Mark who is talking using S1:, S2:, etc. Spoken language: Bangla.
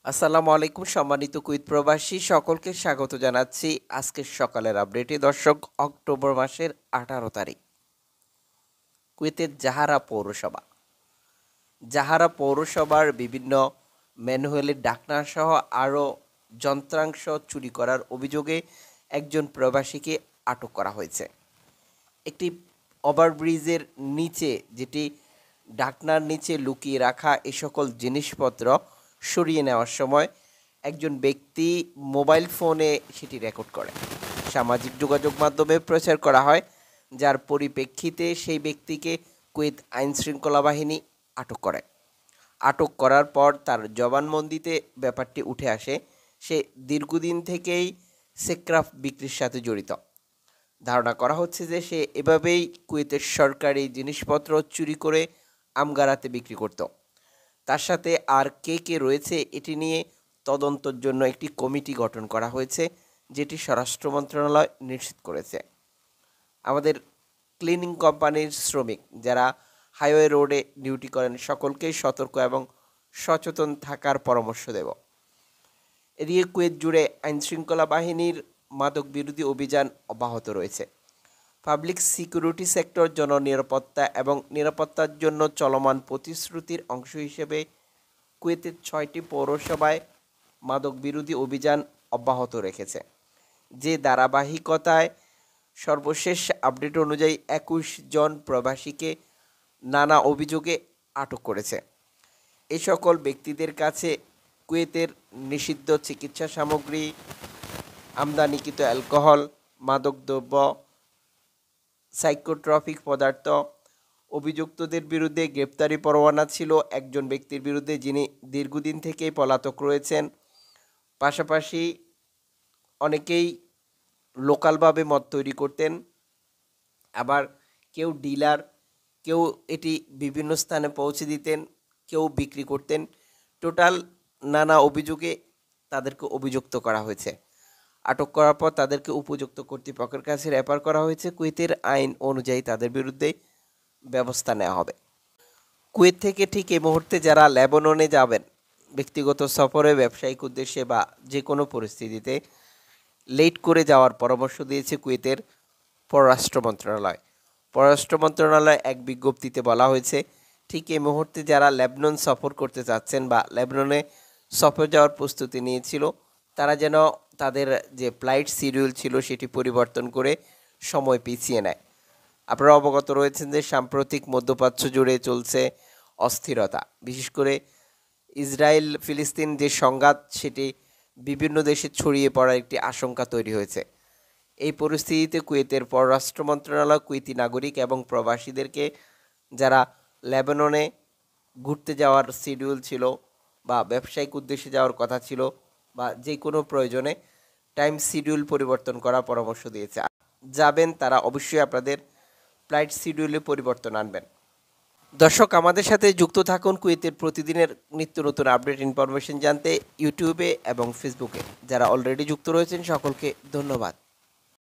S1: আসসালামু আলাইকুম সম্মানিত কুয়েত প্রবাসী সকলকে স্বাগত জানাচ্ছি আজকের সকালের আপডেটে। দর্শক, অক্টোবর মাসের 18 তারিখ কুয়েতের জাহারা পৌরসভার বিভিন্ন ম্যানুয়ালের ডাকনা সহ আরও যন্ত্রাংশ চুরি করার অভিযোগে একজন প্রবাসীকে আটক করা হয়েছে। একটি ওভারব্রিজের নিচে, যেটি ঢাকনার নিচে লুকিয়ে রাখা এ সকল জিনিসপত্র সরিয়ে নেওয়ার সময় একজন ব্যক্তি মোবাইল ফোনে সেটি রেকর্ড করে সামাজিক যোগাযোগ মাধ্যমে প্রচার করা হয়, যার পরিপ্রেক্ষিতে সেই ব্যক্তিকে কুয়েত আইনশৃঙ্খলা বাহিনী আটক করে। আটক করার পর তার জবানবন্দিতে ব্যাপারটি উঠে আসে, সে দীর্ঘদিন থেকেই সেক্রাফ বিক্রির সাথে জড়িত। ধারণা করা হচ্ছে যে সে এভাবেই কুয়েতের সরকারি জিনিসপত্র চুরি করে আমগারাতে বিক্রি করত। তার সাথে আর কে কে রয়েছে এটি নিয়ে তদন্তের জন্য একটি কমিটি গঠন করা হয়েছে, যেটি স্বরাষ্ট্র মন্ত্রণালয় নিশ্চিত করেছে। আমাদের ক্লিনিং কোম্পানির শ্রমিক যারা হাইওয়ে রোডে ডিউটি করেন সকলকেই সতর্ক এবং সচেতন থাকার পরামর্শ দেব। এদিকে কুয়েত জুড়ে আইনশৃঙ্খলা বাহিনীর মাদক বিরোধী অভিযান অব্যাহত রয়েছে। পাবলিক সিকিউরিটি সেক্টর জননিরাপত্তা এবং নিরাপত্তার জন্য চলমান প্রতিশ্রুতির অংশ হিসেবে কুয়েতের 6টি পৌরসভায় মাদক বিরোধী অভিযান অব্যাহত রেখেছে, যে ধারাবাহিকতায় সর্বশেষ আপডেট অনুযায়ী 21 জন প্রবাসীকে নানা অভিযোগে আটক করেছে। এই সকল ব্যক্তিদের কাছে কুয়েতের নিষিদ্ধ চিকিৎসা সামগ্রী, আমদানিকৃত অ্যালকোহল, মাদকদ্রব্য, সাইকোট্রপিক পদার্থ। অভিযুক্তদের বিরুদ্ধে গ্রেপ্তারি পরোয়ানা ছিল একজন ব্যক্তির বিরুদ্ধে, যিনি দীর্ঘদিন থেকেই পলাতক রয়েছেন। পাশাপাশি অনেকেই লোকালভাবে মদ তৈরি করতেন, আবার কেউ ডিলার, কেউ এটি বিভিন্ন স্থানে পৌঁছে দিতেন, কেউ বিক্রি করতেন। টোটাল নানা অভিযোগে তাদেরকে অভিযুক্ত করা হয়েছে। আটক করার পর তাদেরকে উপযুক্ত কর্তৃপক্ষের কাছে রেফার করা হয়েছে। কুয়েতের আইন অনুযায়ী তাদের বিরুদ্ধে ব্যবস্থা নেওয়া হবে। কুয়েত থেকে ঠিক এই মুহূর্তে যারা লেবাননে যাবেন ব্যক্তিগত সফরে, ব্যবসায়িক উদ্দেশ্যে বা যে কোনো পরিস্থিতিতে, লেট করে যাওয়ার পরামর্শ দিয়েছে কুয়েতের পররাষ্ট্র মন্ত্রণালয়। পররাষ্ট্র মন্ত্রণালয় এক বিজ্ঞপ্তিতে বলা হয়েছে, ঠিক এই মুহূর্তে যারা লেবানন সফর করতে চাচ্ছেন বা লেবাননে সফর যাওয়ার প্রস্তুতি নিয়েছিল, তারা যেন তাদের যে ফ্লাইট শিডিউল ছিল সেটি পরিবর্তন করে সময় পিছিয়ে নেয়। আপনারা অবগত রয়েছেন যে সাম্প্রতিক মধ্যপ্রাচ্য জুড়ে চলছে অস্থিরতা, বিশেষ করে ইসরায়েল ফিলিস্তিন যে সংঘাত সেটি বিভিন্ন দেশে ছড়িয়ে পড়ার একটি আশঙ্কা তৈরি হয়েছে। এই পরিস্থিতিতে কুয়েতের পররাষ্ট্র মন্ত্রণালয় কুয়েতি নাগরিক এবং প্রবাসীদেরকে যারা লেবাননে ঘুরতে যাওয়ার শিডিউল ছিল বা ব্যবসায়িক উদ্দেশ্যে যাওয়ার কথা ছিল বা যে কোনো প্রয়োজনে টাইম শিডিউল পরিবর্তন করার পরামর্শ দিয়েছে। যাবেন তারা অবশ্যই আপনাদের ফ্লাইট শিডিউলে পরিবর্তন আনবেন। দর্শক, আমাদের সাথে যুক্ত থাকুন কুয়েতের প্রতিদিনের নিত্য নতুন আপডেট ইনফরমেশন জানতে ইউটিউবে এবং ফেসবুকে। যারা অলরেডি যুক্ত রয়েছেন সকলকে ধন্যবাদ।